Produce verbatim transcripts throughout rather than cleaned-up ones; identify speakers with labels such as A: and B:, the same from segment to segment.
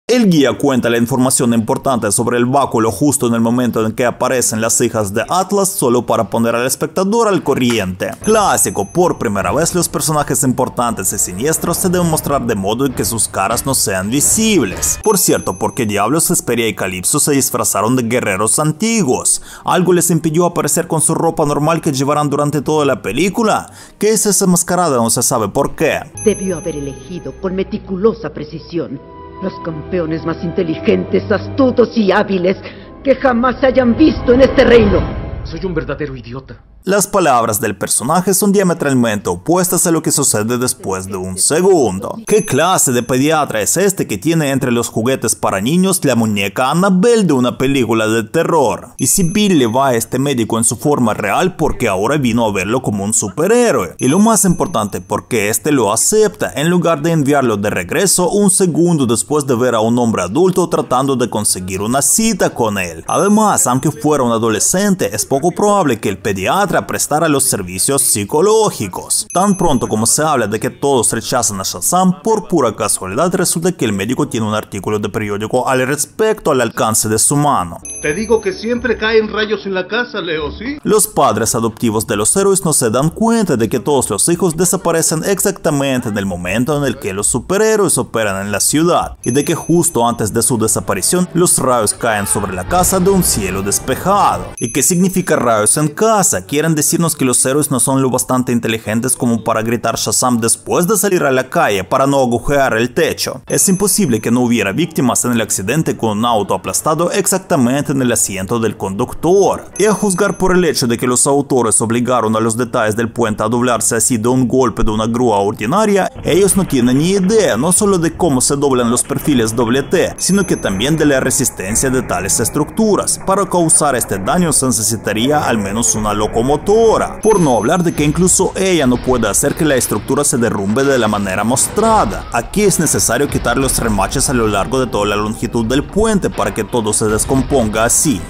A: El guía cuenta la información importante sobre el báculo justo en el momento en que aparecen las hijas de Atlas, solo para poner al espectador al corriente. Clásico, por primera vez los personajes importantes y siniestros se deben mostrar de modo en que sus caras no sean visibles. Por cierto, ¿por qué diablos Hesperia y Calipso se disfrazaron de guerreros antiguos? ¿Algo les impidió aparecer con su ropa normal que llevarán durante toda la película? ¿Qué es esa mascarada? No se sabe por qué.
B: Debió haber elegido con meticulosa precisión los campeones más inteligentes, astutos y hábiles que jamás se hayan visto en este reino.
C: Soy un verdadero idiota.
A: Las palabras del personaje son diametralmente opuestas a lo que sucede después de un segundo. ¿Qué clase de pediatra es este que tiene entre los juguetes para niños la muñeca Annabelle de una película de terror? Y si Bill le va a este médico en su forma real, porque ahora vino a verlo como un superhéroe. Y lo más importante, porque este lo acepta, en lugar de enviarlo de regreso un segundo después de ver a un hombre adulto tratando de conseguir una cita con él. Además, aunque fuera un adolescente, es poco probable que el pediatra prestara los servicios psicológicos. Tan pronto como se habla de que todos rechazan a Shazam, por pura casualidad resulta que el médico tiene un artículo de periódico al respecto al alcance de su mano.
D: Te digo que siempre caen rayos en la casa, Leo, ¿sí?
A: Los padres adoptivos de los héroes no se dan cuenta de que todos los hijos desaparecen exactamente en el momento en el que los superhéroes operan en la ciudad, y de que justo antes de su desaparición los rayos caen sobre la casa de un cielo despejado. ¿Y qué significa rayos en casa? ¿Quieren decirnos que los héroes no son lo bastante inteligentes como para gritar Shazam después de salir a la calle para no agujear el techo? Es imposible que no hubiera víctimas en el accidente con un auto aplastado exactamente en el asiento del conductor. Y a juzgar por el hecho de que los autores obligaron a los detalles del puente a doblarse así de un golpe de una grúa ordinaria, ellos no tienen ni idea no solo de cómo se doblan los perfiles doble T, sino que también de la resistencia de tales estructuras. Para causar este daño se necesitaría al menos una locomotora. Por no hablar de que incluso ella no puede hacer que la estructura se derrumbe de la manera mostrada. Aquí es necesario quitar los remaches a lo largo de toda la longitud del puente para que todo se descomponga así.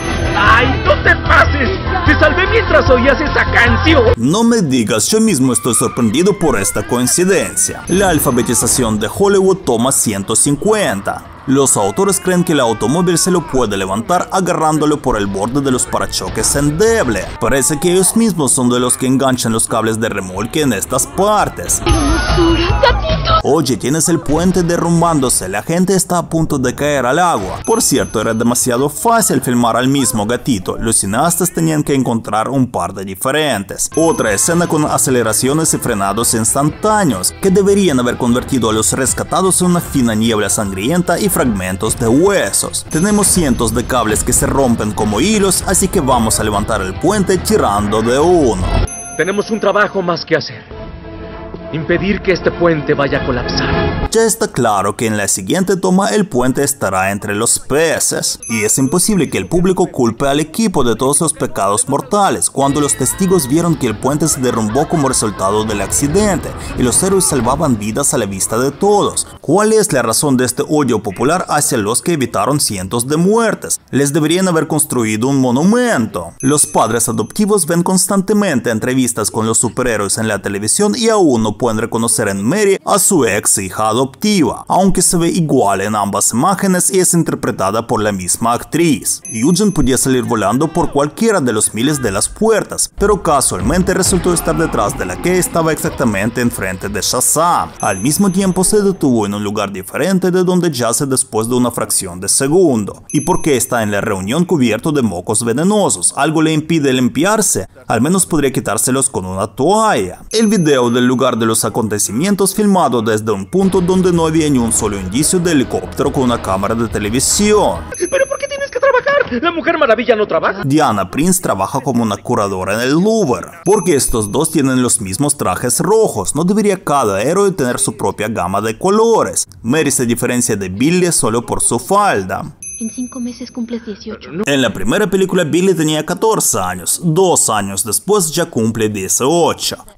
C: ¡Ay, no te pases! ¡Te salvé mientras oías esa canción!
A: No me digas, yo mismo estoy sorprendido por esta coincidencia. La alfabetización de Hollywood toma ciento cincuenta. Los autores creen que el automóvil se lo puede levantar agarrándolo por el borde de los parachoques endeble. Parece que ellos mismos son de los que enganchan los cables de remolque en estas partes. Oye, tienes el puente derrumbándose, la gente está a punto de caer al agua. Por cierto, era demasiado fácil filmar al mismo gatito, los cineastas tenían que encontrar un par de diferentes. Otra escena con aceleraciones y frenados instantáneos, que deberían haber convertido a los rescatados en una fina niebla sangrienta y fragmentos de huesos. Tenemos cientos de cables que se rompen como hilos, así que vamos a levantar el puente tirando de uno.
C: Tenemos un trabajo más que hacer. Impedir que este puente vaya a colapsar.
A: Ya está claro que en la siguiente toma el puente estará entre los peces, y es imposible que el público culpe al equipo de todos los pecados mortales cuando los testigos vieron que el puente se derrumbó como resultado del accidente y los héroes salvaban vidas a la vista de todos. ¿Cuál es la razón de este odio popular hacia los que evitaron cientos de muertes? Les deberían haber construido un monumento. Los padres adoptivos ven constantemente entrevistas con los superhéroes en la televisión y aún no pueden reconocer en Mary a su ex hija adoptiva, aunque se ve igual en ambas imágenes y es interpretada por la misma actriz. Eugene podía salir volando por cualquiera de los miles de las puertas, pero casualmente resultó estar detrás de la que estaba exactamente enfrente de Shazam. Al mismo tiempo se detuvo en un lugar diferente de donde yace después de una fracción de segundo. ¿Y por qué está en la reunión cubierto de mocos venenosos? ¿Algo le impide limpiarse? Al menos podría quitárselos con una toalla. El video del lugar de los acontecimientos filmado desde un punto donde no había ni un solo indicio de helicóptero con una cámara de televisión.
C: ¿Pero por qué tienes que trabajar? ¿La Mujer Maravilla no trabaja?
A: Diana Prince trabaja como una curadora en el Louvre. Porque estos dos tienen los mismos trajes rojos, ¿no debería cada héroe tener su propia gama de colores? Mary se diferencia de Billy solo por su falda.
E: En cinco meses cumples dieciocho.
A: En la primera película Billy tenía catorce años, dos años después ya cumple dieciocho.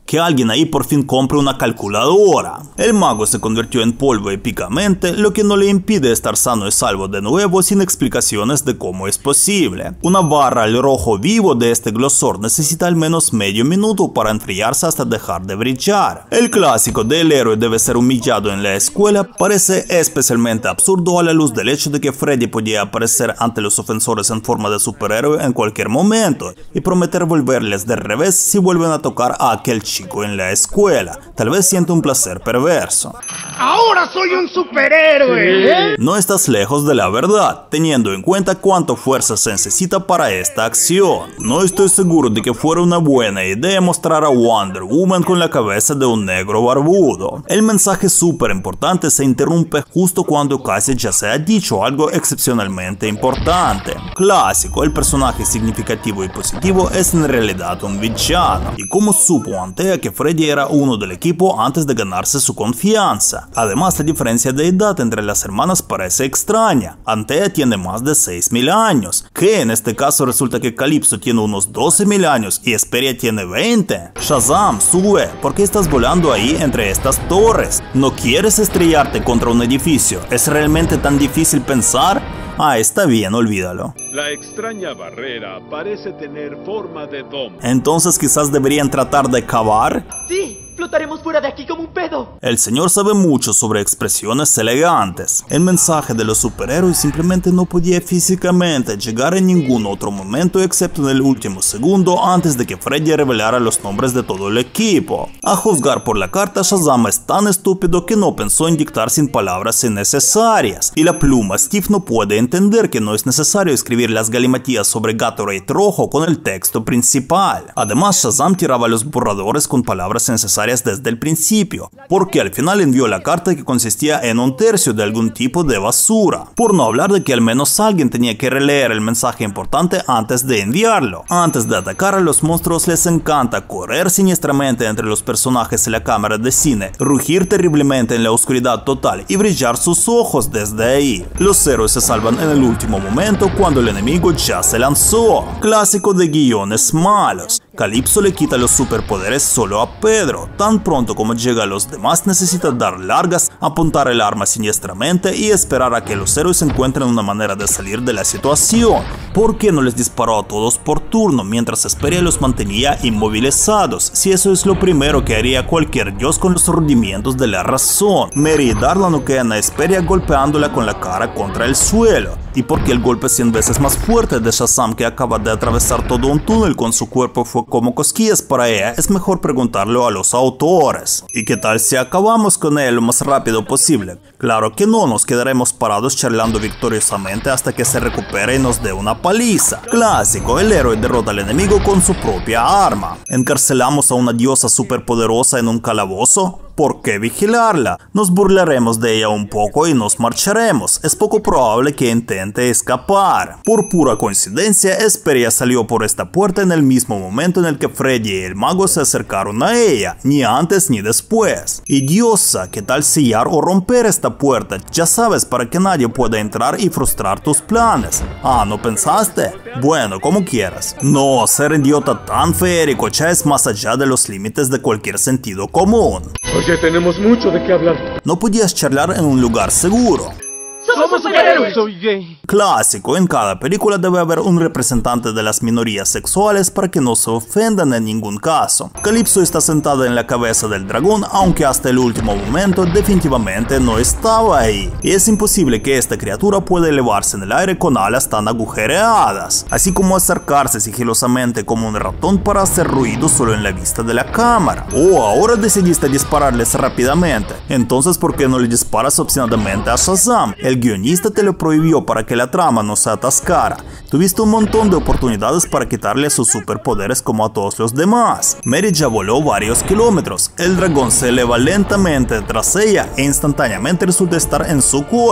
A: que alguien ahí por fin compre una calculadora. El mago se convirtió en polvo épicamente, lo que no le impide estar sano y salvo de nuevo sin explicaciones de cómo es posible. Una barra al rojo vivo de este glosor necesita al menos medio minuto para enfriarse hasta dejar de brillar. El clásico del héroe debe ser humillado en la escuela parece especialmente absurdo a la luz del hecho de que Freddy podía aparecer ante los ofensores en forma de superhéroe en cualquier momento y prometer volverles de revés si vuelven a tocar a aquel chico en la escuela. Tal vez siente un placer perverso.
F: ¡Ahora soy un superhéroe!
A: No estás lejos de la verdad, teniendo en cuenta cuánta fuerza se necesita para esta acción. No estoy seguro de que fuera una buena idea mostrar a Wonder Woman con la cabeza de un negro barbudo. El mensaje súper importante se interrumpe justo cuando casi ya se ha dicho algo excepcionalmente importante. Clásico, el personaje significativo y positivo es en realidad un villano. ¿Y cómo supo Antea que Freddy era uno del equipo antes de ganarse su confianza? Además, la diferencia de edad entre las hermanas parece extraña. Antea tiene más de seis mil años, que en este caso resulta que Calypso tiene unos doce mil años y Hesperia tiene veinte. Shazam, sube, ¿por qué estás volando ahí entre estas torres? ¿No quieres estrellarte contra un edificio? ¿Es realmente tan difícil pensar? Ah, está bien, olvídalo.
G: La extraña barrera parece tener forma de domo.
A: Entonces quizás deberían tratar de cavar.
H: Sí, flotaremos fuera de aquí como un pedo.
A: El señor sabe mucho sobre expresiones elegantes. El mensaje de los superhéroes simplemente no podía físicamente llegar en ningún otro momento excepto en el último segundo antes de que Freddy revelara los nombres de todo el equipo. A juzgar por la carta, Shazam es tan estúpido que no pensó en dictar sin palabras innecesarias. Y la pluma Steve no puede entender que no es necesario escribir las galimatías sobre Gatorade rojo con el texto principal. Además, Shazam tiraba los borradores con palabras necesarias desde el principio, porque al final envió la carta que consistía en un tercio de algún tipo de basura. Por no hablar de que al menos alguien tenía que releer el mensaje importante antes de enviarlo. Antes de atacar a los monstruos les encanta correr siniestramente entre los personajes en la cámara de cine, rugir terriblemente en la oscuridad total y brillar sus ojos desde ahí. Los héroes se salvan en el último momento cuando el enemigo ya se lanzó. Clásico de guiones malos. Calypso le quita los superpoderes solo a Pedro. Tan pronto como llega a los demás necesita dar largas, apuntar el arma siniestramente y esperar a que los héroes encuentren una manera de salir de la situación. ¿Por qué no les disparó a todos por turno mientras Hesperia los mantenía inmovilizados? Si eso es lo primero que haría cualquier dios con los rudimentos de la razón. Mary y Darla noquean a Hesperia golpeándola con la cara contra el suelo. Y porque el golpe cien veces más fuerte de Shazam, que acaba de atravesar todo un túnel con su cuerpo, fue como cosquillas para ella, es mejor preguntarlo a los autores. ¿Y qué tal si acabamos con él lo más rápido posible? Claro que no, nos quedaremos parados charlando victoriosamente hasta que se recupere y nos dé una paliza. Clásico, el héroe derrota al enemigo con su propia arma. ¿Encarcelamos a una diosa superpoderosa en un calabozo? ¿Por qué vigilarla? Nos burlaremos de ella un poco y nos marcharemos. Es poco probable que intente escapar. Por pura coincidencia, Hesperia salió por esta puerta en el mismo momento en el que Freddy y el mago se acercaron a ella, ni antes ni después. Y diosa, ¿qué tal sellar o romper esta puerta? Ya sabes, para que nadie pueda entrar y frustrar tus planes. Ah, ¿no pensaste? Bueno, como quieras. No, ser idiota tan feérico ya es más allá de los límites de cualquier sentido común.
C: Oye, tenemos mucho de qué hablar.
A: No podías charlar en un lugar seguro.
H: ¡Somos superhéroes!
D: Soy gay.
A: Clásico, en cada película debe haber un representante de las minorías sexuales para que no se ofendan en ningún caso. Calypso está sentada en la cabeza del dragón, aunque hasta el último momento definitivamente no estaba ahí. Y es imposible que esta criatura pueda elevarse en el aire con alas tan agujereadas, así como acercarse sigilosamente como un ratón para hacer ruido solo en la vista de la cámara. Oh, ahora decidiste dispararles rápidamente. Entonces, ¿por qué no le disparas obstinadamente a Shazam? El guionista te lo prohibió para que la trama no se atascara. Tuviste un montón de oportunidades para quitarle sus superpoderes como a todos los demás. Mary ya voló varios kilómetros. El dragón se eleva lentamente tras ella e instantáneamente resulta estar en su cola.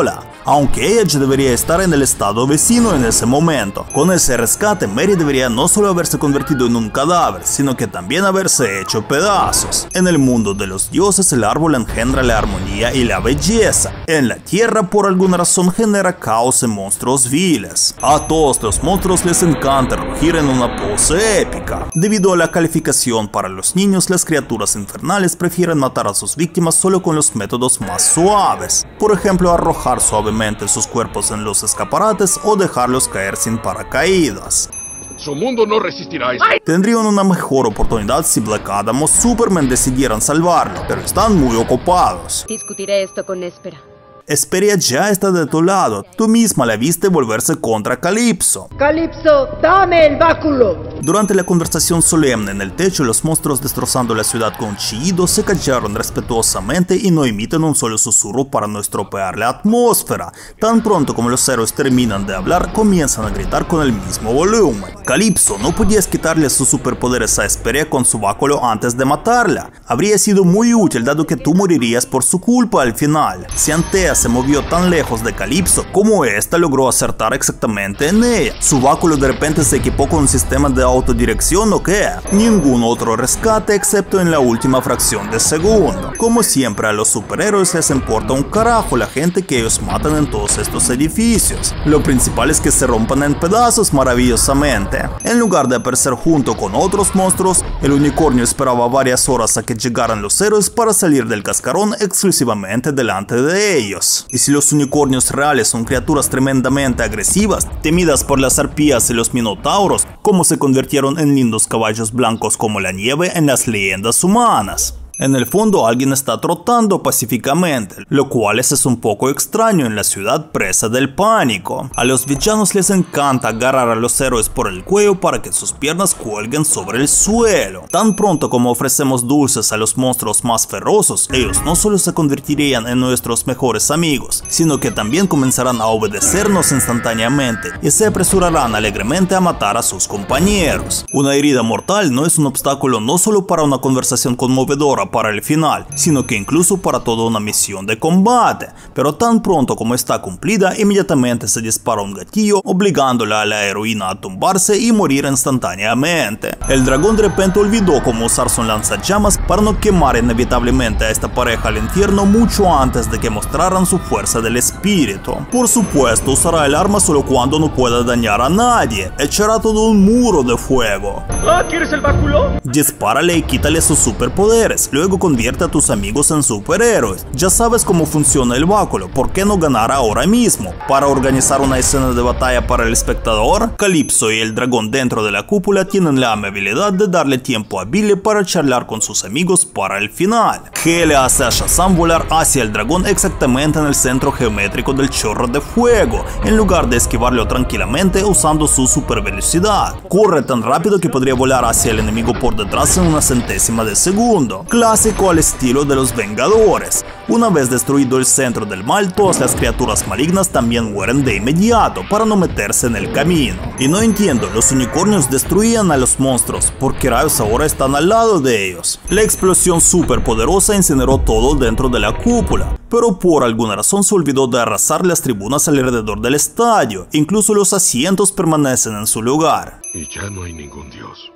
A: aunque ella ya debería estar en el estado vecino en ese momento. Con ese rescate, Mary debería no solo haberse convertido en un cadáver, sino que también haberse hecho pedazos. En el mundo de los dioses, el árbol engendra la armonía y la belleza. En la tierra, por alguna razón, genera caos y monstruos viles. A todos los monstruos les encanta rugir en una pose épica. Debido a la calificación para los niños, las criaturas infernales prefieren matar a sus víctimas solo con los métodos más suaves. Por ejemplo, arrojar suavemente sus cuerpos en los escaparates o dejarlos caer sin paracaídas.
G: Su mundo no resistirá eso.
A: Tendrían una mejor oportunidad si Black Adam o Superman decidieran salvarlo, pero están muy ocupados.
E: Discutiré esto con Néspera.
A: Hesperia ya está de tu lado. Tú misma la viste volverse contra Calypso.
B: Calypso, dame el báculo.
A: Durante la conversación solemne en el techo, los monstruos destrozando la ciudad con chillidos se callaron respetuosamente y no emiten un solo susurro para no estropear la atmósfera. Tan pronto como los héroes terminan de hablar, comienzan a gritar con el mismo volumen. Calypso, no podías quitarle sus superpoderes a Hesperia con su báculo antes de matarla. Habría sido muy útil dado que tú morirías por su culpa al final. Si Antea se movió tan lejos de Calypso como esta logró acertar exactamente en ella. ¿Su báculo de repente se equipó con un sistema de autodirección o qué? Ningún otro rescate excepto en la última fracción de segundo. Como siempre, a los superhéroes les importa un carajo la gente que ellos matan en todos estos edificios. Lo principal es que se rompan en pedazos maravillosamente. En lugar de aparecer junto con otros monstruos, el unicornio esperaba varias horas a que llegaran los héroes para salir del cascarón exclusivamente delante de ellos. Y si los unicornios reales son criaturas tremendamente agresivas, temidas por las arpías y los minotauros, ¿cómo se convirtieron en lindos caballos blancos como la nieve en las leyendas humanas? En el fondo alguien está trotando pacíficamente, lo cual es un poco extraño en la ciudad presa del pánico. A los villanos les encanta agarrar a los héroes por el cuello para que sus piernas cuelguen sobre el suelo. Tan pronto como ofrecemos dulces a los monstruos más feroces, ellos no solo se convertirían en nuestros mejores amigos, sino que también comenzarán a obedecernos instantáneamente y se apresurarán alegremente a matar a sus compañeros. Una herida mortal no es un obstáculo no solo para una conversación conmovedora para el final, sino que incluso para toda una misión de combate, pero tan pronto como está cumplida, inmediatamente se dispara un gatillo obligándola a la heroína a tumbarse y morir instantáneamente. El dragón de repente olvidó cómo usar su lanzallamas para no quemar inevitablemente a esta pareja al infierno mucho antes de que mostraran su fuerza del espíritu. Por supuesto, usará el arma solo cuando no pueda dañar a nadie, echará todo un muro de fuego.
C: Ah, ¿quieres el báculo?
A: Dispárale y quítale sus superpoderes. Luego convierte a tus amigos en superhéroes. Ya sabes cómo funciona el báculo, ¿por qué no ganar ahora mismo? Para organizar una escena de batalla para el espectador, Calypso y el dragón dentro de la cúpula tienen la amabilidad de darle tiempo a Billy para charlar con sus amigos para el final. Que le hace a Shazam volar hacia el dragón exactamente en el centro geométrico del chorro de fuego, en lugar de esquivarlo tranquilamente usando su super velocidad. Corre tan rápido que podría volar hacia el enemigo por detrás en una centésima de segundo. Clásico al estilo de los Vengadores. Una vez destruido el centro del mal, todas las criaturas malignas también mueren de inmediato para no meterse en el camino. Y no entiendo, los unicornios destruían a los monstruos, ¿por qué rayos ahora están al lado de ellos? La explosión superpoderosa incineró todo dentro de la cúpula, pero por alguna razón se olvidó de arrasar las tribunas alrededor del estadio, incluso los asientos permanecen en su lugar.
G: Y ya no hay ningún dios.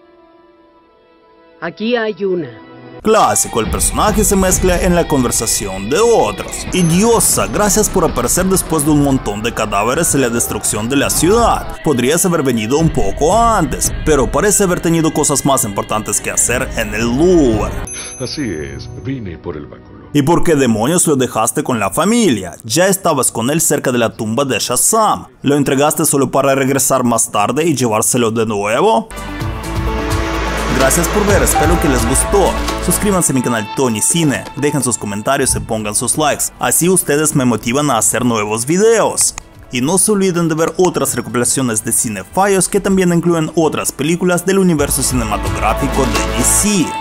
B: Aquí hay una.
A: Clásico, el personaje se mezcla en la conversación de otros. Y diosa, gracias por aparecer después de un montón de cadáveres y la destrucción de la ciudad. Podrías haber venido un poco antes, pero parece haber tenido cosas más importantes que hacer en el Louvre.
G: Así es, vine por el báculo.
A: ¿Y por qué demonios lo dejaste con la familia? Ya estabas con él cerca de la tumba de Shazam. ¿Lo entregaste solo para regresar más tarde y llevárselo de nuevo? Gracias por ver, espero que les gustó. Suscríbanse a mi canal Tony Cine, dejen sus comentarios y pongan sus likes, así ustedes me motivan a hacer nuevos videos. Y no se olviden de ver otras recopilaciones de Cinefallos que también incluyen otras películas del universo cinematográfico de D C.